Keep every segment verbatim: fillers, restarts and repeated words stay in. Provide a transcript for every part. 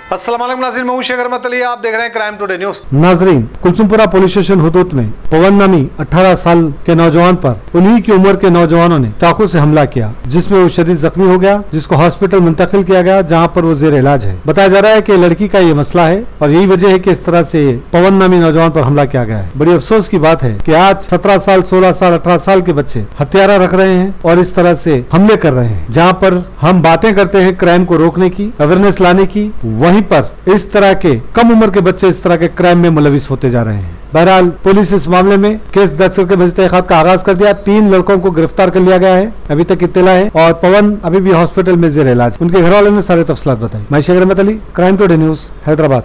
अस्सलाम वालेकुम नाज़रीन, मैं हूं शेख अहमद अली, आप देख रहे हैं क्राइम टुडे न्यूज। नाज़रीन, कुलसुमपुरा पुलिस स्टेशन हुदूद में पवन नामी अठारह साल के नौजवान पर उन्हीं की उम्र के नौजवानों ने चाकू से हमला किया, जिसमें वो शदीद जख्मी हो गया, जिसको हॉस्पिटल मुंतकिल किया गया, जहां पर वो जेर इलाज है। बताया जा रहा है कि लड़की का ये मसला है और यही वजह है कि इस तरह से पवन नामी नौजवान पर हमला किया गया है। बड़ी अफसोस की बात है कि आज सत्रह साल, सोलह साल, अठारह साल के बच्चे हथियारा रख रहे हैं और इस तरह से हमले कर रहे हैं। जहाँ पर हम बातें करते हैं क्राइम को रोकने की, अवेयरनेस लाने की, वहीं पर इस तरह के कम उम्र के बच्चे इस तरह के क्राइम में मुलविस होते जा रहे हैं। बहरहाल पुलिस इस मामले में केस दर्ज करके मज़ीद तहक़ीक़ात का आगाज कर दिया। तीन लड़कों को गिरफ्तार कर लिया गया है, अभी तक इत्तला है, और पवन अभी भी हॉस्पिटल में जेर इलाज। उनके घर वालों ने सारे तफसीलात बताई। मैं Sheikh Ahmed Ali, crime today news, Hyderabad.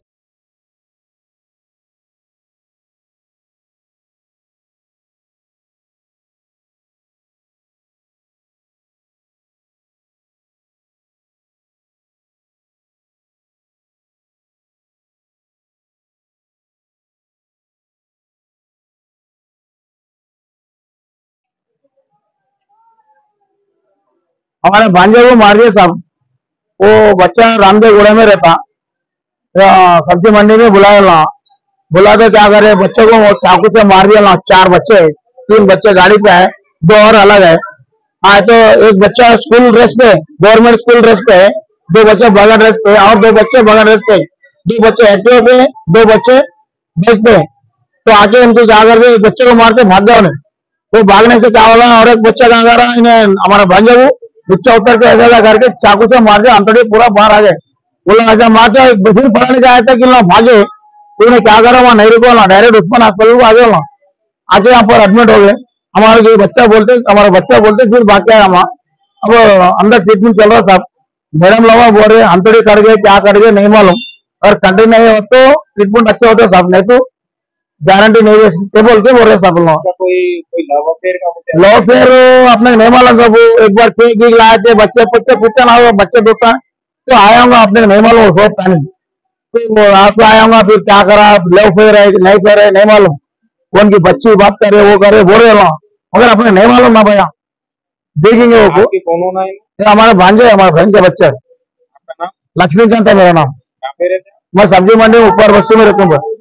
हमारे भांजे को मार दिया साहब। वो बच्चा रामदेव गोड़े में रहता, सब्जी मंडी में बुलाया ला बुला के क्या करे, बच्चे को चाकू से मार दिया ला। चार बच्चे, तीन बच्चे गाड़ी पे है, दो और अलग है। हाँ, तो एक बच्चा स्कूल ड्रेस पे, गवर्नमेंट स्कूल ड्रेस पे है, दो बच्चे बगैर ड्रेस पे और दो बच्चे बगैर ड्रेस पे, दो बच्चे एक्टिवा पे, दो बच्चे ड्रेस पे। तो आके उनको क्या कर दिया, बच्चे को मार के भाग गया उन्हें। वो भागने से क्या होगा, और एक बच्चा कहाँ कर रहा है, इन्हें हमारा भांजा को नीचे उतर के ऐसा करके चाकू से मार के अंतड़ी पूरा बाहर आ गए। वो लोग ऐसा मारते फिर पढ़ने का आया था कि लोग भागे, तो उन्हें क्या करा, वहां नहीं रुको ना, डायरेक्ट उस्मान हॉस्पिटल को आ गए। आके यहाँ पर एडमिट हो गए। हमारे जो बच्चा बोलते हमारा बच्चा बोलते फिर भाग के आया वहाँ। अब अंदर ट्रीटमेंट चल रहा साहब। मैडम लोग बोल रहे अंतड़ी कर गए, क्या कर गए नहीं मालूम, और कंटिन्यू नहीं हो तो ट्रीटमेंट अच्छे होते साहब, नहीं तो गारंटी नहीं है बोल के बोल रहे सब लोग। कोई लव अफेयर का लव अफेयर अपने नहीं मालूम सब। एक बार केक केक लाए थे, बच्चे बच्चे पूछते ना हो, बच्चे पूछता तो आया हूँ अपने नहीं मालूम, सोचता नहीं तो आपको आया हूँ। फिर क्या करा, लव अफेयर है नहीं कर रहे नहीं मालूम, कौन की बच्ची बात करे वो करे बोल रहे लोग, मगर अपने नहीं मालूम ना भैया, देखेंगे वो। हमारे भांजे, हमारे बहन के बच्चे। लक्ष्मीकांत है मेरा नाम। मैं सब्जी मंडी ऊपर बस्ती में रहता हूँ।